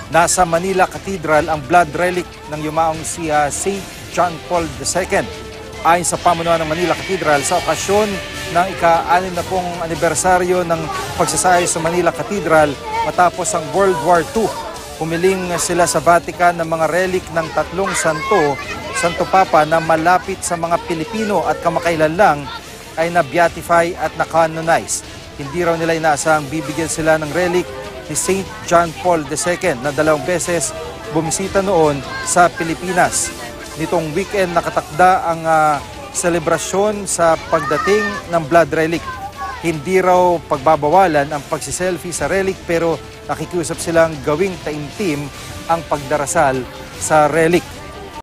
Nasa Manila Cathedral ang blood relic ng yumaong si St. John Paul II. Ayon sa pamunuan ng Manila Cathedral, sa okasyon ng ika-60 anibersaryo ng pagsasayo sa Manila Cathedral matapos ang World War II, humiling sila sa Vatican ng mga relic ng tatlong Santo Papa na malapit sa mga Pilipino at kamakailan lang ay na-beatify at na-canonize. Hindi raw nila inaasahang bibigyan sila ng relic ni St. John Paul II na 2 beses bumisita noon sa Pilipinas. Nitong weekend nakatakda ang selebrasyon sa pagdating ng blood relic. Hindi raw pagbabawalan ang pagsiselfie sa relic pero nakikiusap silang gawing taimtim ang pagdarasal sa relic.